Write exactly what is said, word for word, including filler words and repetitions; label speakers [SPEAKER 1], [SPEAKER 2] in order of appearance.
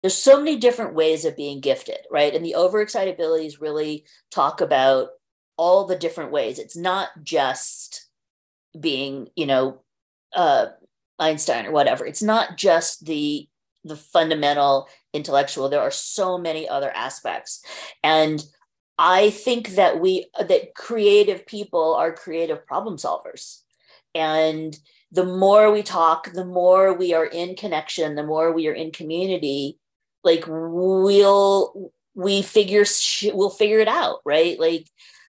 [SPEAKER 1] there's so many different ways of being gifted, right? And the overexcitabilities really talk about all the different ways. It's not just being, you know, uh, Einstein or whatever. It's not just the the fundamental intellectual. There are so many other aspects. And I think that we that creative people are creative problem solvers. And the more we talk, the more we are in connection, the more we are in community, like we'll we figure we'll figure it out, right? Like